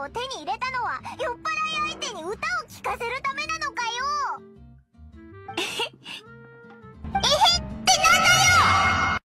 を手に入れたのは酔っ払い相手に歌を聴かせるため